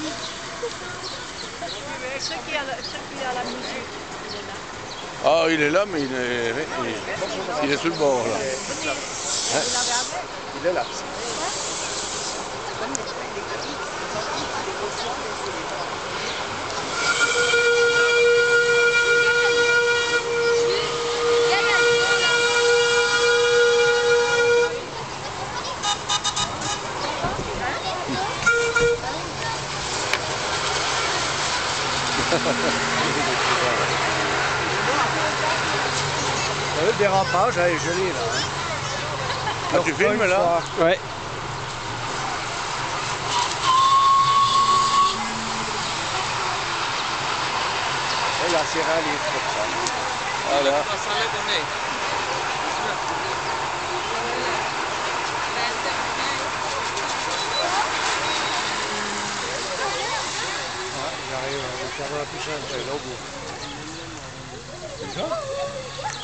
Ceux qui a la musique, il est là. Ah, il est là, mais il est sur le bord, là. Vous l'avez avec? Il est là. Le dérapage, elle est gelée là. Hein. Ah, tu filmes là? Ouais. Et la céréale comme ça. Voilà. J'arrive à faire la puissance, là au bout. C'est ça?